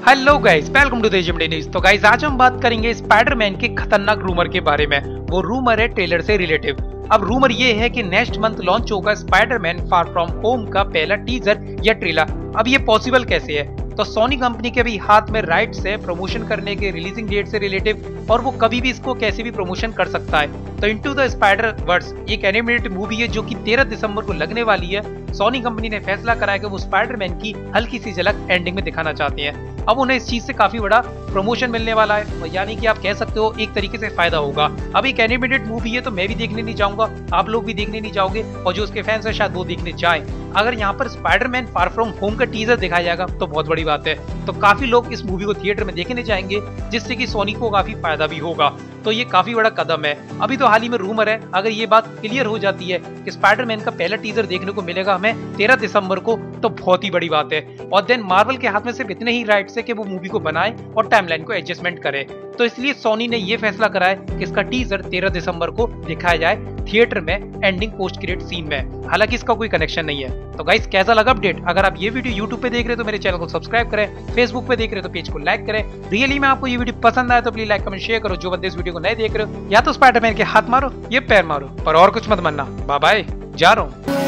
Hello guys, welcome to the Jimdi news. तो guys, आज हम बात करेंगे स्पाइडरमैन के खतरनाक रूमर के बारे में। वो रूमर है ट्रेलर से रिलेटिव। अब रूमर ये है कि नेक्स्ट मंथ लॉन्च होगा स्पाइडरमैन फार फ्रॉम होम का पहला टीजर या ट्रेलर। अब ये पॉसिबल कैसे है? तो सोनी कंपनी के भी हाथ में राइट्स है प्रमोशन करने के रिलीजिंग डेट से रिलेटिव, और वो कभी भी इसको कैसे भी प्रमोशन कर सकता है। तो इनटू द स्पाइडर वर्स एक एनिमेटेड मूवी है जो कि 13 दिसंबर को लगने वाली है। सोनी कंपनी ने फैसला करा है कि वो स्पाइडरमैन की हल्की सी झलक एंडिंग में दिखाना चाहते हैं। अब उन्हें इस चीज से काफी बड़ा प्रमोशन मिलने वाला है, यानी कि आप कह सकते हो एक तरीके से फायदा होगा। अब एक एनिमेटेड मूवी है तो मैं भी देखने नहीं जाऊंगा, आप लोग भी देखने नहीं जाओगे, और जो उसके फैंस है शायद वो देखने जाए। अगर यहाँ पर स्पाइडरमैन फार फ्रॉम होम का टीजर दिखाया जाएगा तो बहुत बड़ी बात है। तो काफी लोग इस मूवी को थिएटर में देखने जाएंगे, जिससे कि सोनी को काफी फायदा भी होगा। तो ये काफी बड़ा कदम है। अभी तो हाल ही में रूमर है, अगर ये बात क्लियर हो जाती है कि स्पाइडरमैन का पहला टीजर देखने को मिलेगा हमें 13 दिसंबर को, तो बहुत ही बड़ी बात है। और देन मार्वल के हाथ में सिर्फ इतने ही राइट्स है कि वो मूवी को बनाए और टाइमलाइन को एडजस्टमेंट करे। तो इसलिए सोनी ने ये फैसला करा है कि इसका टीजर 13 दिसंबर को दिखाया जाए थिएटर में एंडिंग पोस्ट क्रेडिट सीन में। हालांकि इसका कोई कनेक्शन नहीं है। तो गाइस, कैसा लगा अपडेट? अगर आप ये वीडियो यूट्यूब पे देख रहे हो तो मेरे चैनल को सब्सक्राइब करें, फेसबुक पे देख रहे हो तो पेज को लाइक करें। रियली में आपको ये वीडियो पसंद आए तो प्लीज लाइक कमेंट शेयर करो। जो बंदे इस वीडियो को नहीं देख रहे हो, या तो स्पाइडरमैन के हाथ मारो या पैर मारो, पर और कुछ मत मानना। बाय बाय, जा रहा हूँ।